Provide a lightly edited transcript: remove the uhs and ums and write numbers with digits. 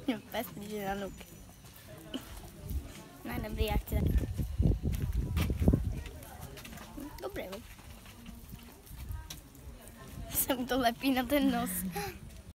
Pes blíže na nuk. Ne, dobrý, já chci taky. Dobré, jsem to lepí na ten nos.